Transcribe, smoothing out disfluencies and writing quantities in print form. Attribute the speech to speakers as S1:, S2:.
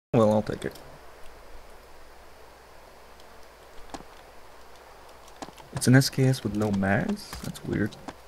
S1: Well, I'll take it. It's an SKS with no mags? That's weird.